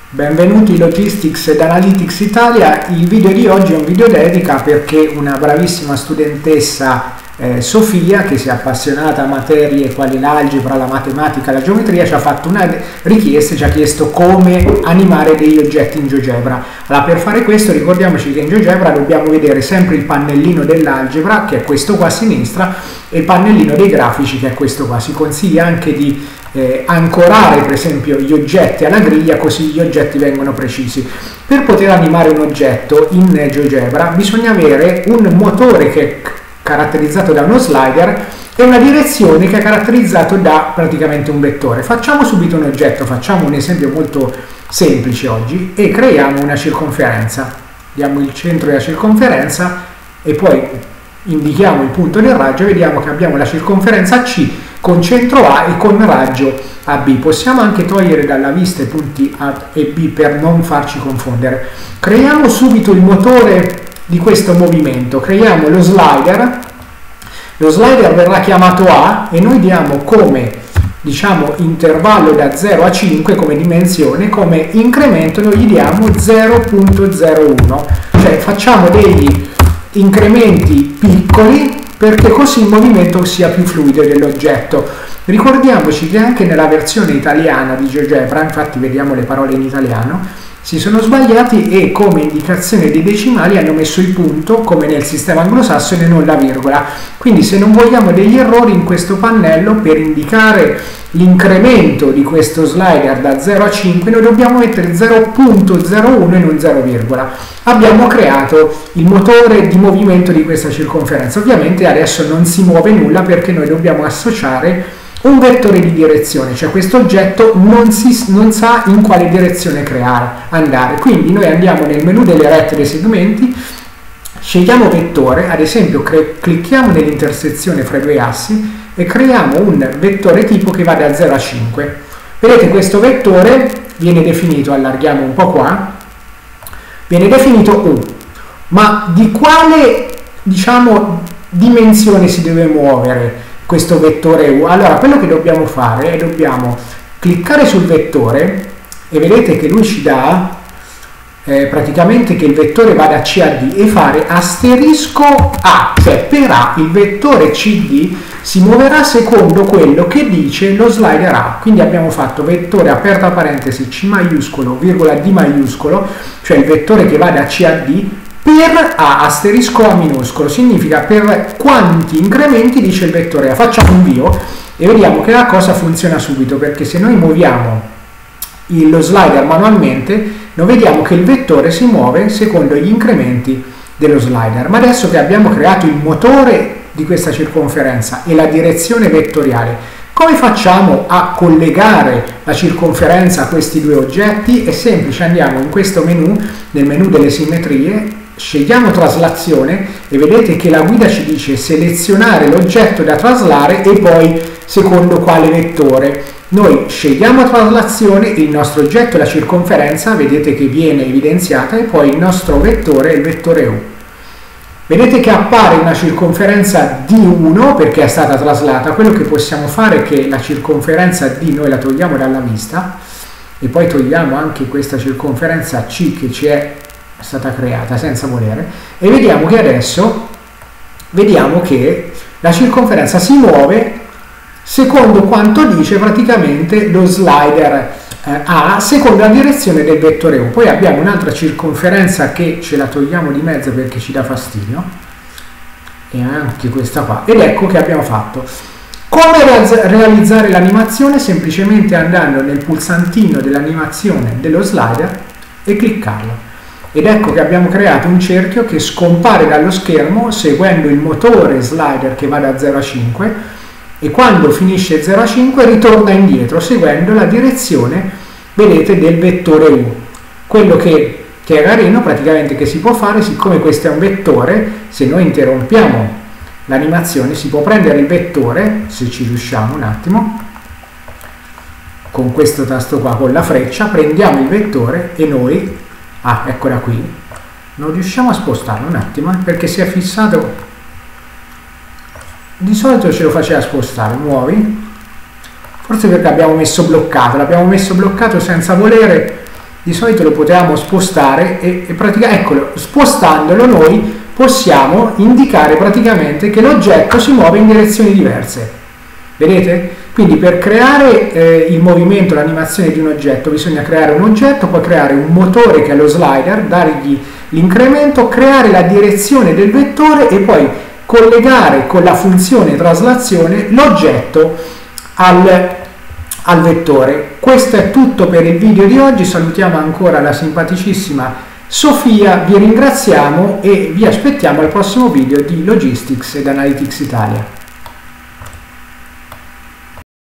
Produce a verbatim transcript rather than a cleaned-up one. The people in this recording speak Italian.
Benvenuti in Logistics ed Analytics Italia. Il video di oggi è un video dedica perché una bravissima studentessa eh, Sofia, che si è appassionata a materie quali l'algebra, la matematica, la geometria, ci ha fatto una richiesta e ci ha chiesto come animare degli oggetti in GeoGebra. Allora, per fare questo ricordiamoci che in GeoGebra dobbiamo vedere sempre il pannellino dell'algebra, che è questo qua a sinistra, e il pannellino dei grafici, che è questo qua. Si consiglia anche di Eh, ancorare per esempio gli oggetti alla griglia, così gli oggetti vengono precisi. Per poter animare un oggetto in GeoGebra bisogna avere un motore che è caratterizzato da uno slider e una direzione che è caratterizzato da praticamente un vettore. Facciamo subito un oggetto, facciamo un esempio molto semplice oggi e creiamo una circonferenza. Diamo il centro della circonferenza e poi indichiamo il punto del raggio e vediamo che abbiamo la circonferenza C con centro A e con raggio A B. Possiamo anche togliere dalla vista i punti A e B per non farci confondere. Creiamo subito il motore di questo movimento, creiamo lo slider, lo slider verrà chiamato A e noi diamo come, diciamo, intervallo da zero a cinque come dimensione, come incremento noi gli diamo zero virgola zero uno, cioè facciamo degli incrementi piccoli perché così il movimento sia più fluido dell'oggetto. Ricordiamoci che anche nella versione italiana di GeoGebra, infatti vediamo le parole in italiano, si sono sbagliati e come indicazione dei decimali hanno messo il punto come nel sistema anglosassone e non la virgola. Quindi se non vogliamo degli errori in questo pannello, per indicare l'incremento di questo slider da zero a cinque noi dobbiamo mettere zero virgola zero uno e non zero, abbiamo creato il motore di movimento di questa circonferenza. Ovviamente adesso non si muove nulla perché noi dobbiamo associare un vettore di direzione, cioè questo oggetto non, si, non sa in quale direzione creare, andare. Quindi noi andiamo nel menu delle rette dei segmenti, scegliamo vettore, ad esempio clicchiamo nell'intersezione fra i due assi e creiamo un vettore tipo che va da zero a cinque. Vedete, questo vettore viene definito, allarghiamo un po' qua, viene definito U, ma di quale, diciamo, dimensione si deve muovere questo vettore U? Allora, quello che dobbiamo fare è dobbiamo cliccare sul vettore e vedete che lui ci dà eh, praticamente che il vettore va da C a D e fare asterisco A, cioè per A il vettore C D si muoverà secondo quello che dice lo slider A. Quindi abbiamo fatto vettore aperta parentesi C maiuscolo virgola D maiuscolo, cioè il vettore che va da C a D, per A asterisco A minuscolo, significa per quanti incrementi dice il vettore A. Facciamo invio e vediamo che la cosa funziona subito, perché se noi muoviamo il, lo slider manualmente noi vediamo che il vettore si muove secondo gli incrementi dello slider. Ma adesso che abbiamo creato il motore di questa circonferenza e la direzione vettoriale, come facciamo a collegare la circonferenza a questi due oggetti? È semplice, andiamo in questo menu, nel menu delle simmetrie, scegliamo traslazione e vedete che la guida ci dice selezionare l'oggetto da traslare e poi secondo quale vettore. Noi scegliamo traslazione, il nostro oggetto è la circonferenza, vedete che viene evidenziata, e poi il nostro vettore è il vettore U. Vedete che appare una circonferenza D uno perché è stata traslata. Quello che possiamo fare è che la circonferenza D noi la togliamo dalla vista e poi togliamo anche questa circonferenza C che ci è stata creata senza volere, e vediamo che adesso vediamo che la circonferenza si muove secondo quanto dice praticamente lo slider eh, A, secondo la direzione del vettore U. Poi abbiamo un'altra circonferenza che ce la togliamo di mezzo perché ci dà fastidio, e anche questa qua, ed ecco che abbiamo fatto. Come realizzare l'animazione? Semplicemente andando nel pulsantino dell'animazione dello slider e cliccarlo. Ed ecco che abbiamo creato un cerchio che scompare dallo schermo seguendo il motore slider che va da zero a cinque, e quando finisce zero a cinque ritorna indietro seguendo la direzione, vedete, del vettore U. Quello che, che è carino praticamente che si può fare, siccome questo è un vettore, se noi interrompiamo l'animazione si può prendere il vettore, se ci riusciamo un attimo, con questo tasto qua, con la freccia, prendiamo il vettore e noi, ah, eccola qui, non riusciamo a spostarlo un attimo, eh, perché si è fissato. Di solito ce lo faceva spostare, muovi, forse perché abbiamo messo bloccato, l'abbiamo messo bloccato senza volere di solito lo potevamo spostare e, e praticamente, eccolo, spostandolo noi possiamo indicare praticamente che l'oggetto si muove in direzioni diverse. Vedete? Quindi per creare eh, il movimento, l'animazione di un oggetto bisogna creare un oggetto, poi creare un motore che è lo slider, dargli l'incremento, creare la direzione del vettore e poi collegare con la funzione traslazione l'oggetto al, al vettore. Questo è tutto per il video di oggi, salutiamo ancora la simpaticissima Sofia, vi ringraziamo e vi aspettiamo al prossimo video di Logistics ed Analytics Italia.